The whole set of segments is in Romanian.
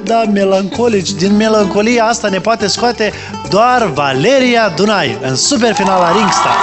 Da, melancolici. Din melancolia asta ne poate scoate doar Valeria Dunai în superfinala Ringstar.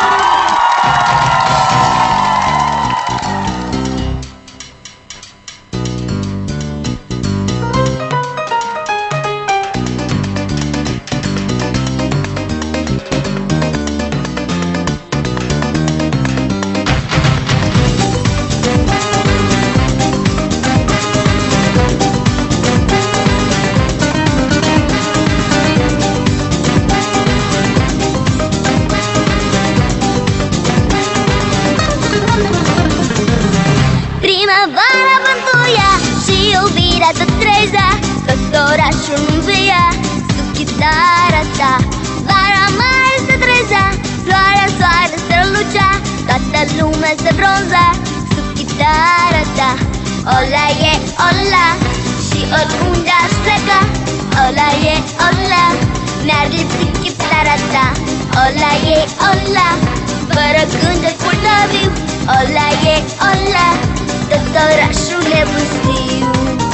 Primăvara vântuia și iubirea tot trezea, tot orașul învia sub chitara ta. Vara mare se trezea, floarea soare strălucea, toată lumea se bronza sub chitara ta. Ola e ola și oriunde aș pleca, ola e ola, mi-ar lipsi chitara ta. Ola e ola, fără gânduri furtăviu, ola e ola, tot orașul e pustiu.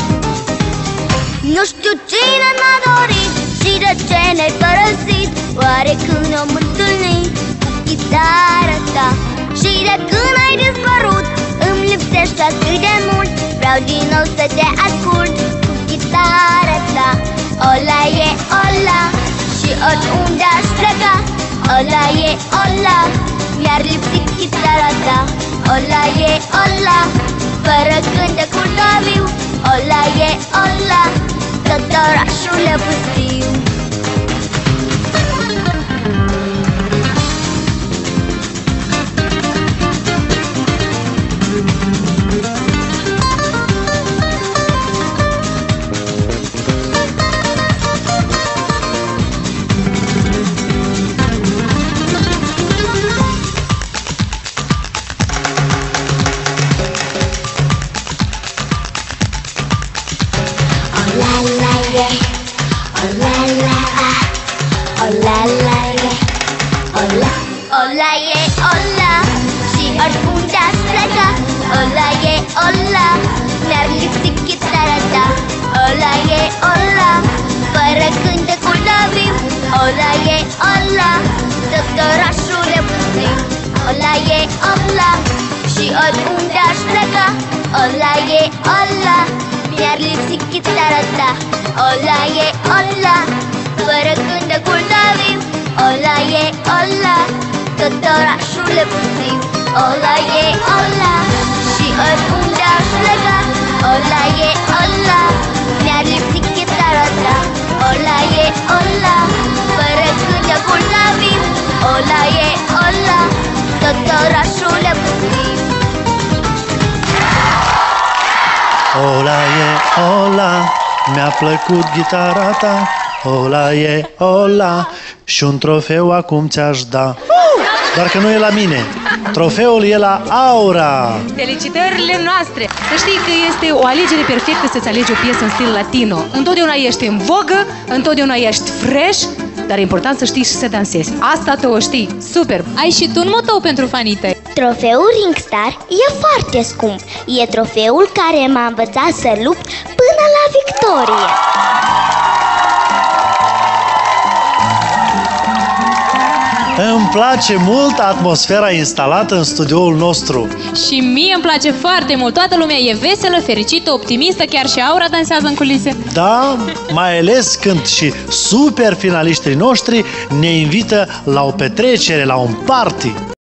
Nu știu cine m-a dorit și de ce ne-ai părăsit, oare când ne-am întâlnit cu chitara ta. Și de când ai dispărut îmi lipsești atât de mult, vreau din nou să te ascult cu chitara ta. Ola e ola și oriunde aș pleca, ola e ola, mi-ar lipsi chitara ta. Ola e ola, fără cântec furtăviu, ola e ola, tot orașul e pustiu. Ola e ola și oriunde aș pleca, ola e ola, mi-ar lipsi chitara ta. Ola e ola, fără cântecul lăviu, ola e ola, tot orașul e pustiu. Ola e ola și oriunde aș pleca, ola e ola, mi-ar lipsi chitara ta. Ola e ola, fără cântecul lăviu, ola e ola, tot orașul e pustiu. Ola e ola și oriunde aș pleca, ola e ola, mi-ar lipsi chitara ta. Ola e ola, fără cântecul lăviu, ola e ola, tot orașul e pustiu. Ola e ola, mi-a plăcut ghitara ta. Ola e ola, și un trofeu acum ți-aș da. Doar că nu e la mine. Trofeul e la Aura. Felicitările noastre! Să știi că este o alegere perfectă să-ți alegi o piesă în stil latino. Întotdeauna ești în vogă, întotdeauna ești fresh, dar e important să știi și să dansezi. Asta tu o știi. Super! Ai și tu un motou pentru fanii tăi. Trofeul Ringstar e foarte scump. E trofeul care m-a învățat să lupt până la victorie. Îmi place mult atmosfera instalată în studioul nostru. Și mie îmi place foarte mult. Toată lumea e veselă, fericită, optimistă, chiar și Aura dansează în culise. Da, mai ales când și super finaliștii noștri ne invită la o petrecere, la un party.